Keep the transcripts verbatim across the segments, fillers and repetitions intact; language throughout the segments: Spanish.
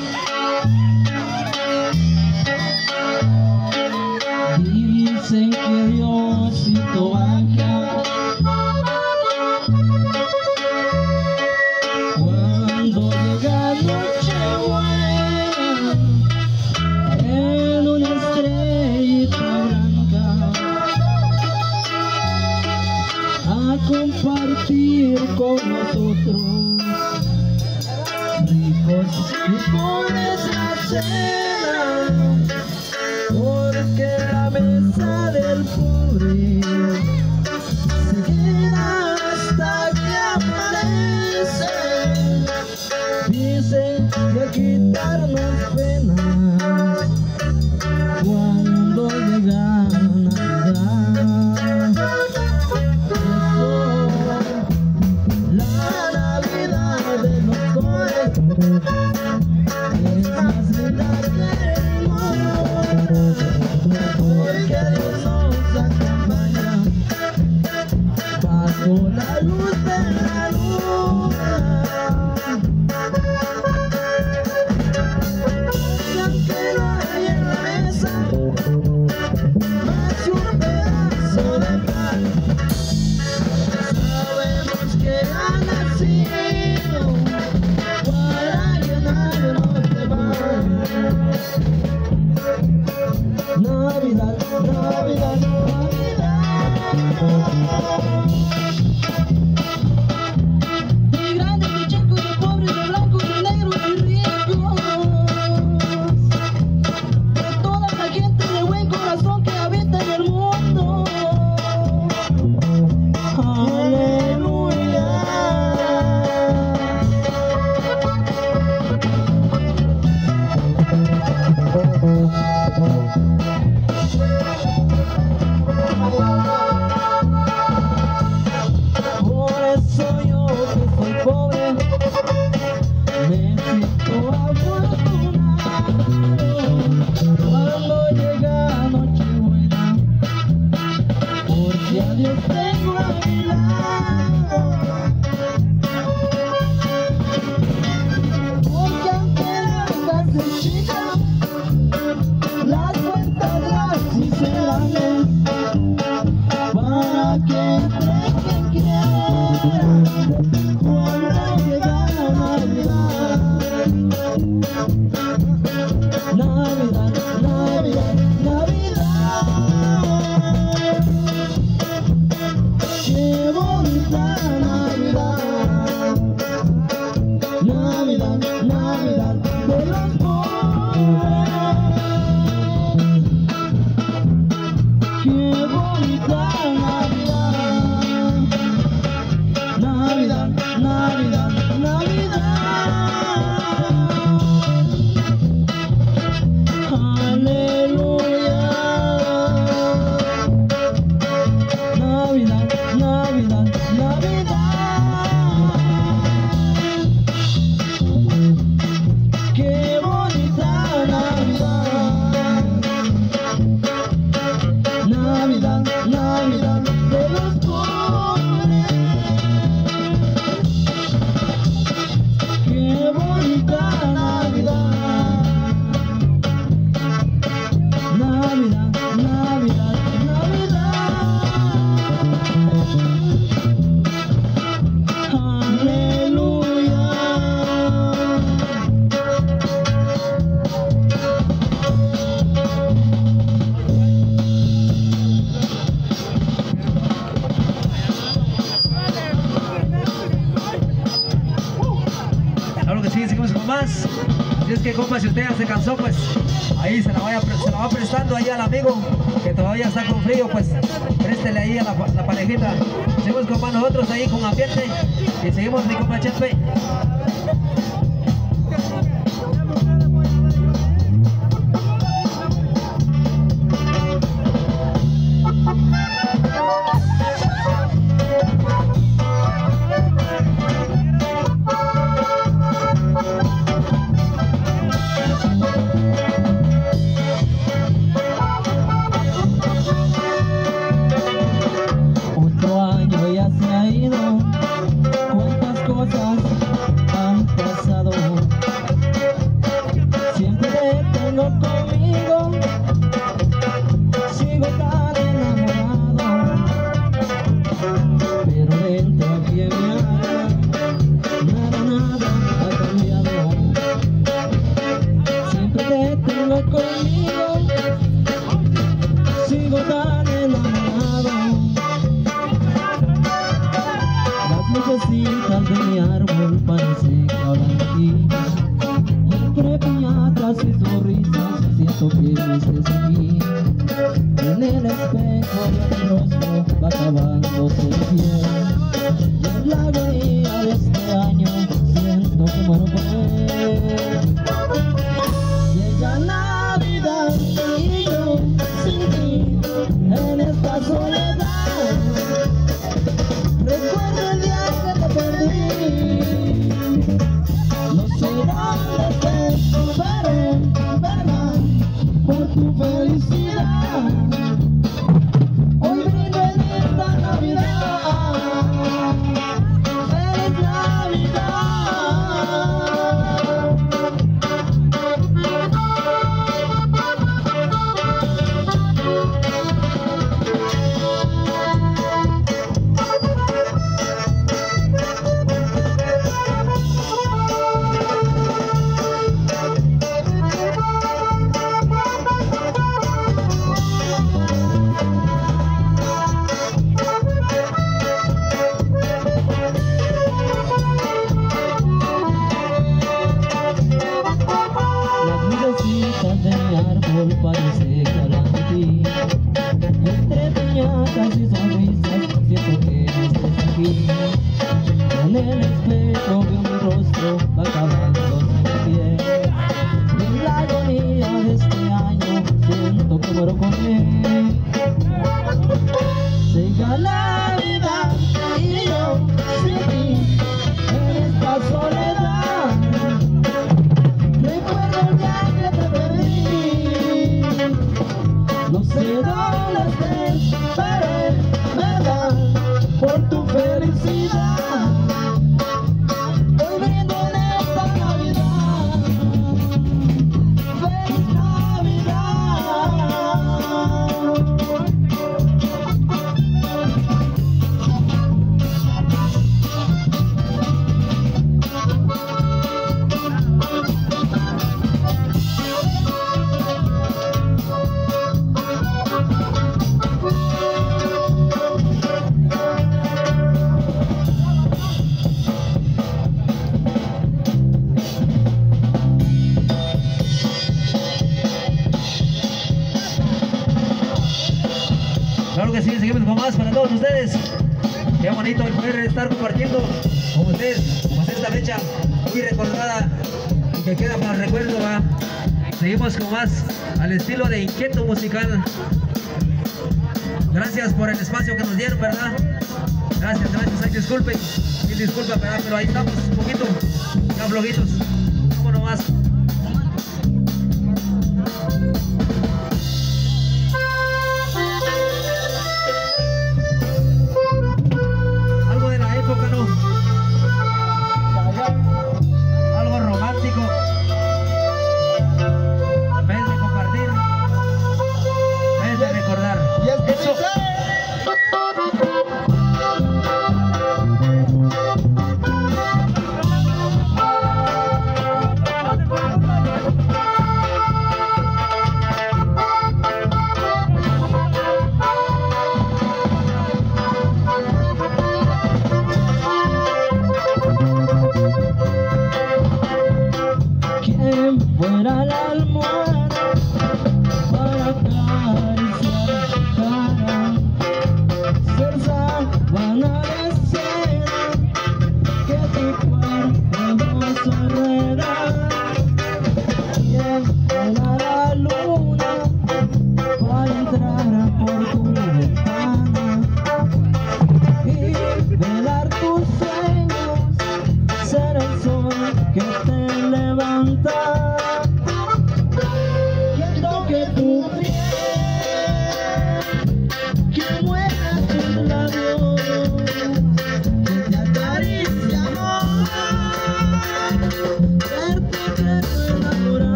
Dicen que Diosito baja cuando llega Nochebuena en una estrellita blanca a compartir con nosotros ricos y pobres la cena, porque la mesa del pobre se queda hasta que amanece. Dicen que quitarnos penas cuando llega Navidad. La Navidad de los jóvenes es más linda del mundo, porque Dios nos acompaña bajo la luz de la luna. Y aunque no hay en la mesa más que un pedazo de pan, sabemos que ha nacido para llenarnos de paz. Navidad, Navidad, Navidad. De grandes, de chicos, de pobres, de blancos, de negros y ricos, de toda la gente de buen corazón que habita en el mundo. Aleluya. Por eso yo que soy pobre me siento afortunado cuando llega Nochebuena, porque a Dios tengo a mi lado. Porque aunque la casa es chica, las cuentas las hice grandes para que entre quien quiera cuando llega Navidad. Navidad, Navidad, Navidad. Qué bonita Navidad. Navidad, Navidad de los pobres. Qué bonita Navidad. Navidad, Navidad, Navidad. Aleluya. Navidad, Navidad, Navidad. Qué bonita Navidad. Navidad, Navidad de los pobres. Qué bonita Navidad. Navidad, Navidad, Navidad. Aleluya. Claro que sí, seguimos con más. Si es que, compa, si usted ya se cansó, pues ahí se la, vaya, se la va prestando ahí al amigo que todavía está con frío, pues préstele ahí a la, la parejita. Seguimos, compa, nosotros ahí con ambiente y seguimos, mi compa Chepe. Otro año ya se ha ido, cuántas cosas tengo conmigo, sigo tan enamorado, pero dentro aquí en mi alma nada, nada ha cambiado. Siempre te tengo conmigo, sigo tan enamorado. Las lucecitas de mi árbol parece que hablan de ti, y entre piñatas y sonrisas siento que no estés aquí. En el espejo de mi rostro va acabándose el piel, y en la agonía de este año siento que muero por él. Llega Navidad y yo sin ti en esta soledad. Recuerdo el día que te perdí, no sé dónde estés, pero verdad por tu felicidad. Hoy brindo en esta Navidad, feliz Navidad. De mi árbol parece que hablan de ti, y entre piñatas y sonrisas siento que no estés aquí. En el espejo veo mi rostro, va acabándose mi piel, y en la agonía de este año siento que muero con él. Llega la vida y yo sin ti en esta soledad. Recuerdo el día que te perdí, no sé dónde estés, pero verdad por tu felicidad. Hoy brindo en esta Navidad, feliz Navidad. Claro que sí, seguimos con más para todos ustedes. Qué bonito el poder estar compartiendo con ustedes, como esta fecha muy recordada y que queda para el recuerdo, ¿va? Seguimos con más al estilo de Inquieto Musical. Gracias por el espacio que nos dieron, ¿verdad? Gracias, gracias. Ay, disculpen, mil disculpas, ¿verdad? Pero ahí estamos un poquito, ya flojitos. Vámonos más. Algo de la época, ¿no? Algo romántico. En vez de compartir, en vez de recordar. Eso. Quien fuera la almohada para acariciar tu cara, ser sábana de seda que tu cuerpo nos enreda. Quien fuera la luna para entrar por tu ventana y velar tus sueños, ser el sol que te levanta.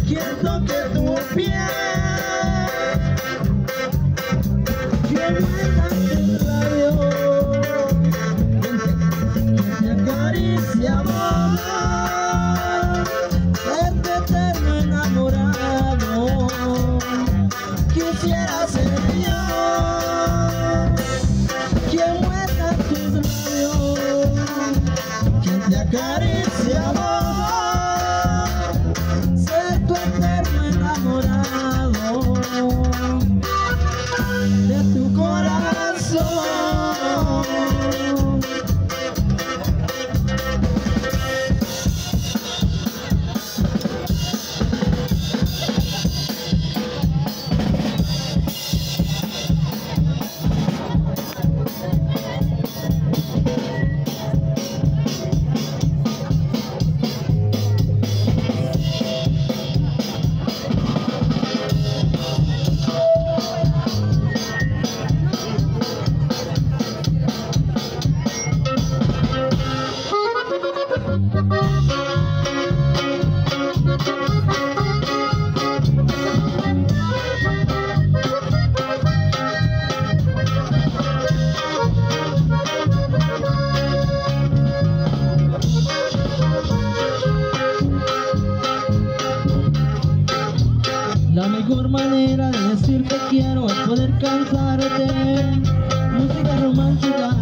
quien toque tu piel, quien muerda tus labios, quien te acaricia amor, este eterno enamorado, quisiera ser yo, quien muerda tus labios, quien te acaricia amor, ser tu eterno enamorado de tu corazón. La mejor manera de decirte quiero es poder cansarte, música romántica.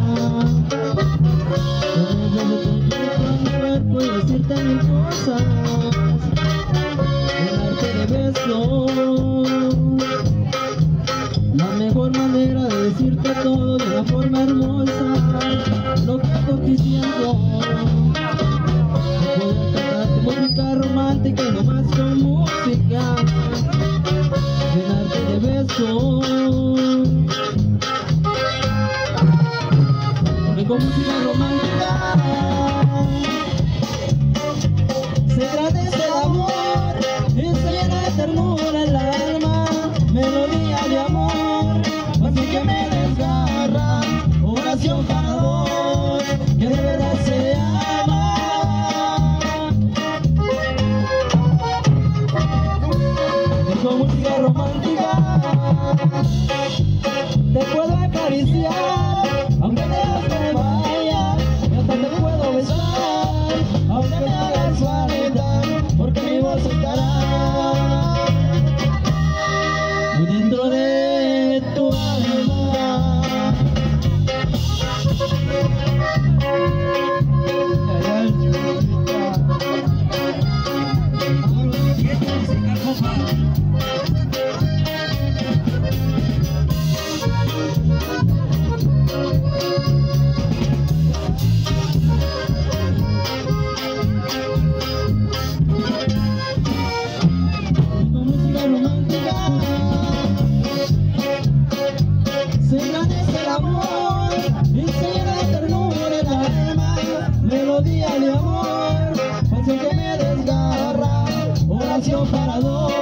Puedo decirte mil cosas, llenarte de besos. La mejor manera de decirte todo de una forma hermosa, lo que por ti siento. Poder cantarte música romántica y no más con música, llenarte de besos. Porque con música romántica se agradece el amor y se llena de ternura el alma, melodía de amor, así que me desgarra, oración para vos, que de verdad se ama. Y con música romántica te puedo acariciar, aunque te me vaya, y hasta te puedo besar, aunque me hagas falta, porque mi voz estará muy dentro de tu alma. Se agradece el amor y se llena de ternura el alma, melodía de amor, pasión que me desgarra, oración para dos.